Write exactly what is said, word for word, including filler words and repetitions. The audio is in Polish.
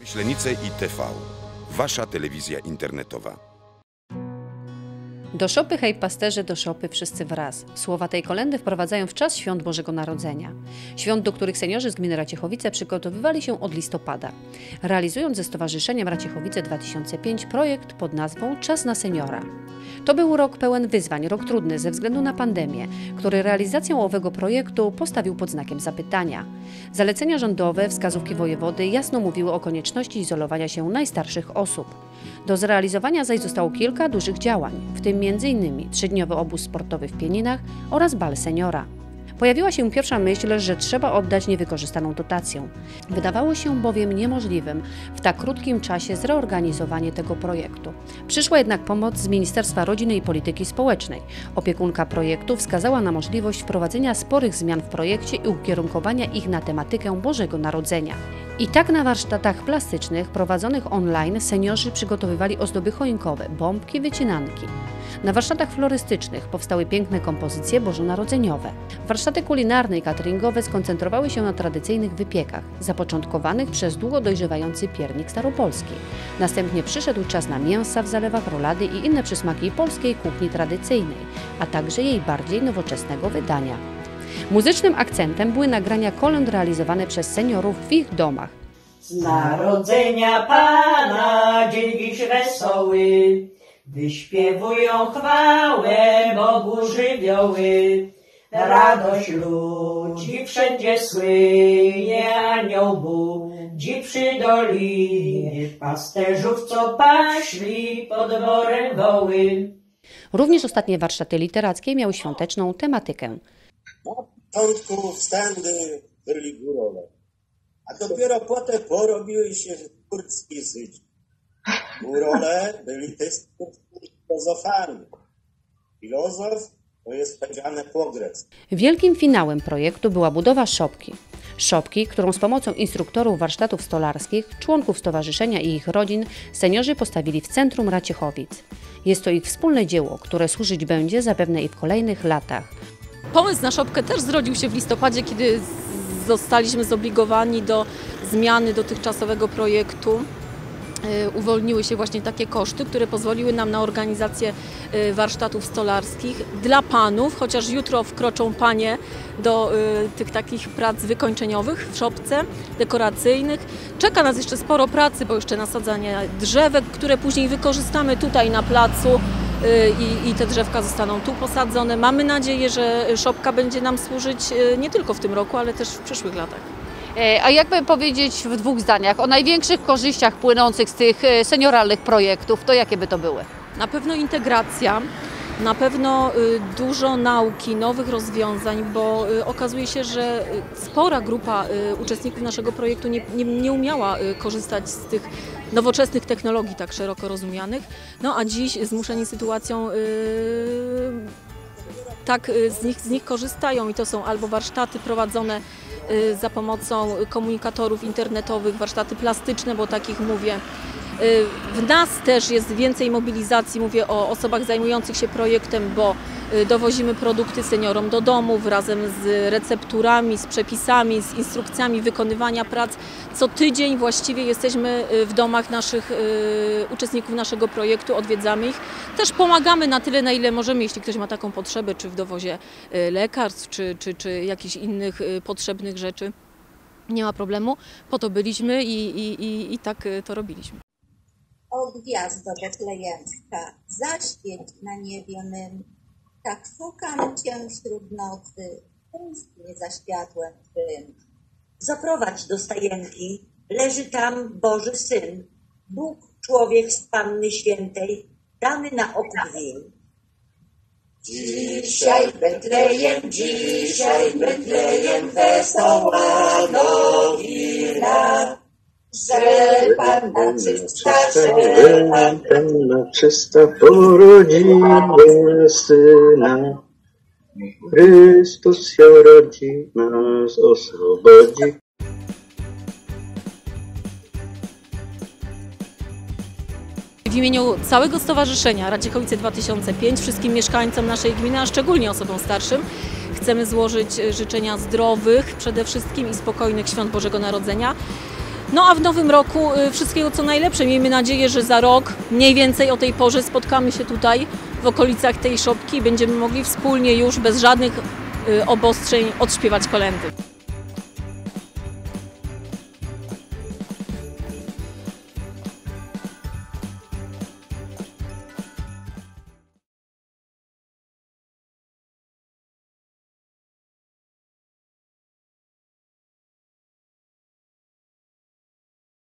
Myślenice i T V. Wasza telewizja internetowa. Do szopy, hej pasterze, do szopy, wszyscy wraz. Słowa tej kolędy wprowadzają w czas świąt Bożego Narodzenia. Świąt, do których seniorzy z gminy Raciechowice przygotowywali się od listopada, realizując ze Stowarzyszeniem Raciechowice dwa tysiące pięć projekt pod nazwą Czas na seniora. To był rok pełen wyzwań, rok trudny ze względu na pandemię, który realizację owego projektu postawił pod znakiem zapytania. Zalecenia rządowe, wskazówki wojewody jasno mówiły o konieczności izolowania się najstarszych osób. Do zrealizowania zaś zostało kilka dużych działań, w tym między innymi trzydniowy obóz sportowy w Pieninach oraz bal seniora. Pojawiła się pierwsza myśl, że trzeba oddać niewykorzystaną dotację. Wydawało się bowiem niemożliwym w tak krótkim czasie zreorganizowanie tego projektu. Przyszła jednak pomoc z Ministerstwa Rodziny i Polityki Społecznej. Opiekunka projektu wskazała na możliwość wprowadzenia sporych zmian w projekcie i ukierunkowania ich na tematykę Bożego Narodzenia. I tak na warsztatach plastycznych prowadzonych online seniorzy przygotowywali ozdoby choinkowe, bombki, wycinanki. Na warsztatach florystycznych powstały piękne kompozycje bożonarodzeniowe. Warsztaty kulinarne i cateringowe skoncentrowały się na tradycyjnych wypiekach, zapoczątkowanych przez długo dojrzewający piernik staropolski. Następnie przyszedł czas na mięsa w zalewach, rolady i inne przysmaki polskiej kuchni tradycyjnej, a także jej bardziej nowoczesnego wydania. Muzycznym akcentem były nagrania kolęd realizowane przez seniorów w ich domach. Z narodzenia Pana dzień dziś wesoły, wyśpiewują chwałę Bogu żywioły. Radość ludzi wszędzie słynie, anioł budzi przy dolinie, pasterzów co paśli pod worem woły. Również ostatnie warsztaty literackie miały świąteczną tematykę. Na początku wstędy byli górole, a dopiero potem porobiły się górski zyci. Górole byli też filozofami. Filozof to jest powiedziane po grecku. Wielkim finałem projektu była budowa szopki. Szopki, którą z pomocą instruktorów warsztatów stolarskich, członków stowarzyszenia i ich rodzin seniorzy postawili w centrum Raciechowic. Jest to ich wspólne dzieło, które służyć będzie zapewne i w kolejnych latach. Pomysł na szopkę też zrodził się w listopadzie, kiedy zostaliśmy zobligowani do zmiany dotychczasowego projektu. Uwolniły się właśnie takie koszty, które pozwoliły nam na organizację warsztatów stolarskich dla panów, chociaż jutro wkroczą panie do tych takich prac wykończeniowych w szopce, dekoracyjnych. Czeka nas jeszcze sporo pracy, bo jeszcze nasadzanie drzewek, które później wykorzystamy tutaj na placu i, i te drzewka zostaną tu posadzone. Mamy nadzieję, że szopka będzie nam służyć nie tylko w tym roku, ale też w przyszłych latach. A jakby powiedzieć w dwóch zdaniach o największych korzyściach płynących z tych senioralnych projektów, to jakie by to były? Na pewno integracja, na pewno dużo nauki, nowych rozwiązań, bo okazuje się, że spora grupa uczestników naszego projektu nie, nie, nie umiała korzystać z tych nowoczesnych technologii tak szeroko rozumianych, no a dziś zmuszeni sytuacją tak z nich, z nich korzystają i to są albo warsztaty prowadzone za pomocą komunikatorów internetowych, warsztaty plastyczne, bo takich mówię. W nas też jest więcej mobilizacji, mówię o osobach zajmujących się projektem, bo dowozimy produkty seniorom do domów razem z recepturami, z przepisami, z instrukcjami wykonywania prac. Co tydzień właściwie jesteśmy w domach naszych uczestników naszego projektu, odwiedzamy ich. Też pomagamy na tyle, na ile możemy, jeśli ktoś ma taką potrzebę, czy w dowozie lekarstw, czy, czy, czy jakichś innych potrzebnych rzeczy. Nie ma problemu, po to byliśmy i, i, i, i tak to robiliśmy. O gwiazdo betlejemska, zaświeć na niebie mym, tak szukam Cię wśród nocy, tęsknię za światłem Twym. Zaprowadź do stajenki, leży tam Boży Syn, Bóg, człowiek z Panny Świętej, dany na okup win. Dzisiaj Betlejem, dzisiaj Betlejem, wesoła nowina, że Panna czysta, że Panna czysta porodziła Syna. Chrystus się rodzi, nas oswobodzi. W imieniu całego Stowarzyszenia Raciechowice dwa tysiące pięć wszystkim mieszkańcom naszej gminy, a szczególnie osobom starszym, chcemy złożyć życzenia zdrowych przede wszystkim i spokojnych świąt Bożego Narodzenia. No a w nowym roku wszystkiego co najlepsze. Miejmy nadzieję, że za rok mniej więcej o tej porze spotkamy się tutaj w okolicach tej szopki i będziemy mogli wspólnie już bez żadnych obostrzeń odśpiewać kolędy.